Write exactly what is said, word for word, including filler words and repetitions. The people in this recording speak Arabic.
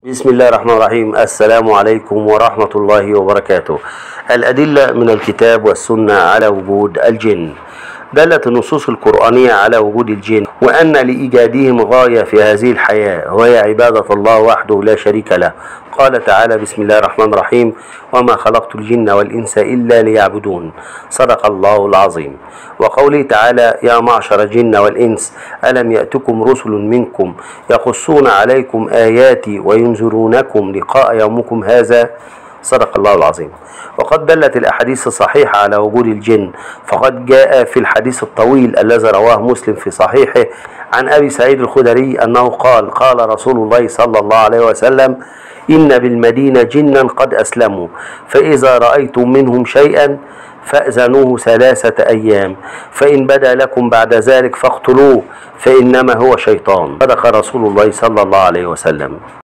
بسم الله الرحمن الرحيم. السلام عليكم ورحمة الله وبركاته. الأدلة من الكتاب والسنة على وجود الجن. دلت النصوص القرآنية على وجود الجن وأن لإيجادهم غاية في هذه الحياة وهي عبادة الله وحده لا شريك له. قال تعالى: بسم الله الرحمن الرحيم: وما خلقت الجن والإنس إلا ليعبدون. صدق الله العظيم. وقوله تعالى: يا معشر الجن والإنس ألم يأتكم رسل منكم يقصون عليكم آياتي وينذرونكم لقاء يومكم هذا. صدق الله العظيم. وقد دلت الأحاديث الصحيحة على وجود الجن، فقد جاء في الحديث الطويل الذي رواه مسلم في صحيحه عن أبي سعيد الخدري أنه قال: قال رسول الله صلى الله عليه وسلم: إن بالمدينة جنا قد أسلموا، فإذا رأيتم منهم شيئا فأذنوه ثلاثة أيام، فإن بدا لكم بعد ذلك فاقتلوه، فإنما هو شيطان. صدق رسول الله صلى الله عليه وسلم.